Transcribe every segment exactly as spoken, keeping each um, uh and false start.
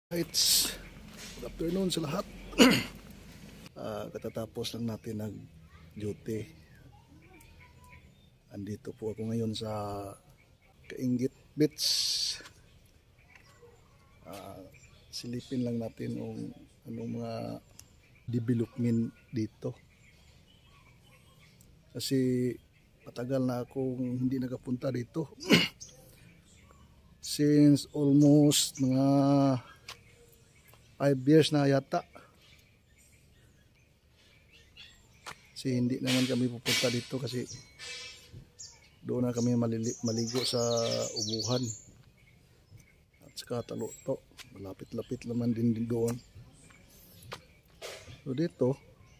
It's good afternoon sa lahat. uh, katatapos lang natin nag-duty. Andito po ako ngayon sa Kainggit Beach. Uh, silipin lang natin yung anong mga development dito. Kasi matagal na akong hindi nakapunta dito. Since almost mga five years na yata. Kasi hindi naman kami pupunta dito kasi doon na kami malili, maligo sa ubuhan. At saka Taluto. Malapit-lapit naman din, din doon. So dito,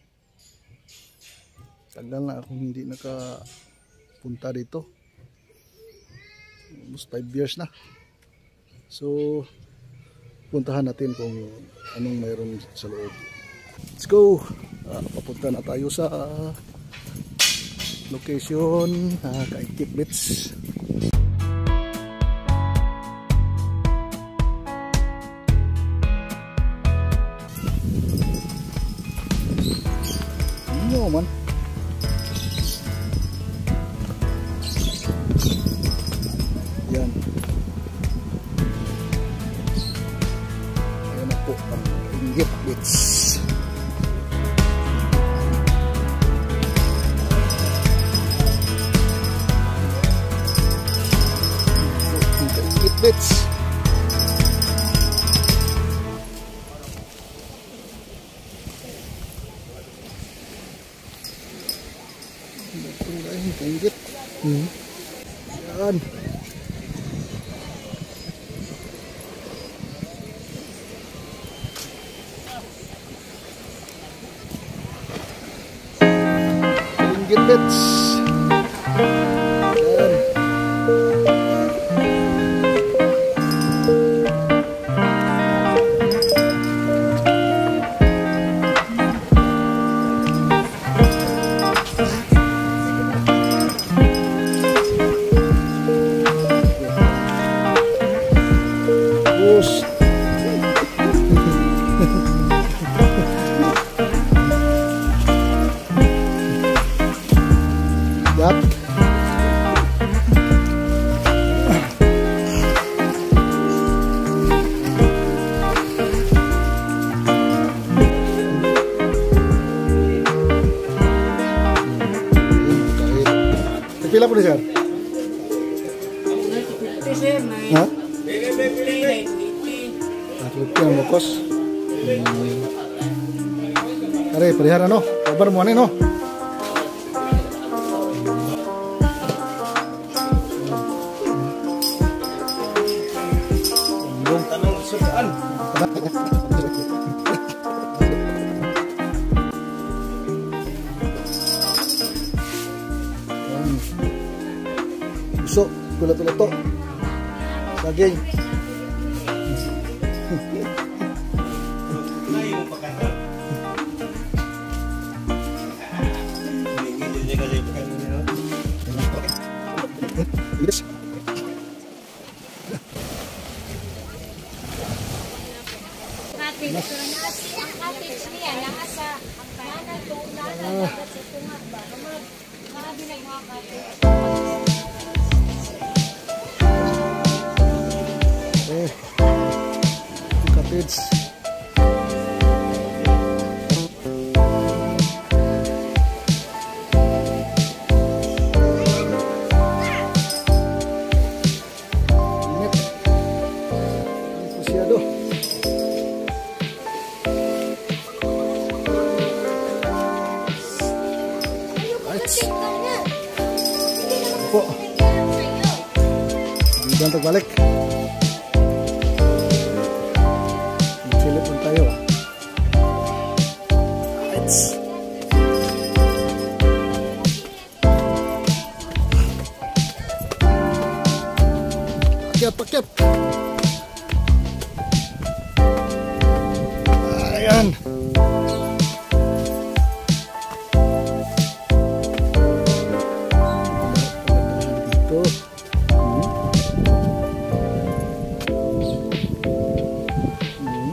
tagal na akong hindi nakapunta dito. Almost five years na. So puntahan natin kung anong mayroon sa loob. Let's go! Uh, papunta na tayo sa uh, location uh, Kainggit Beach. Ano man? Yan. Kainggit Beach. Kainggit Beach. Kainggit. Hmm. Yan. Kainggit Beach. Bus. Yap. Pila po ni sir? Ha? Ito ang bukos. Are, perihara no? Kabar mo ano no? Tanong sukaan. Puso, tulo-tulo. Saging. Yes. Ang cottage niya nasa mana to na sa tunga ba mga binag mga cottage. Eh. Cottage. Po. Diyan terbalik. Silip pun tayo. Let's. Paket, paket. Ayan. Hmm.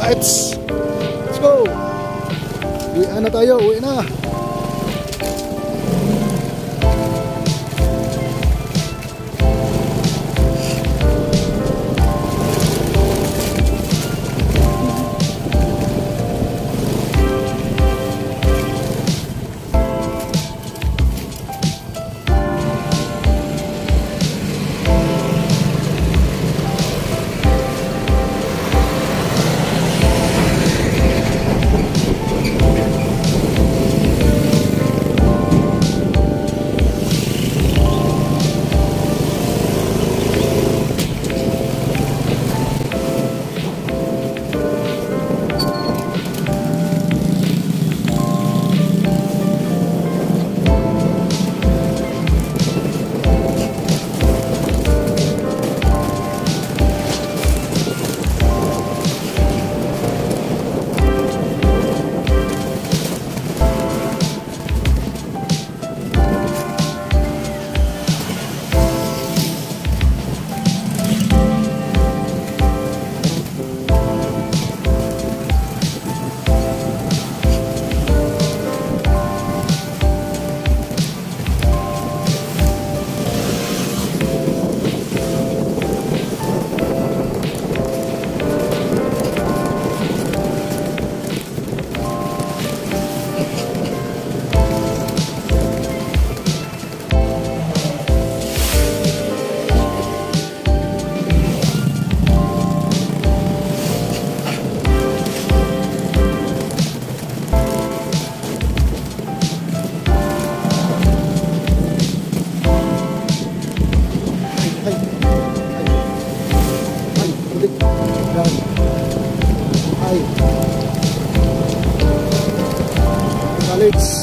Lights! Let's go! Uwi na tayo, uwi na! College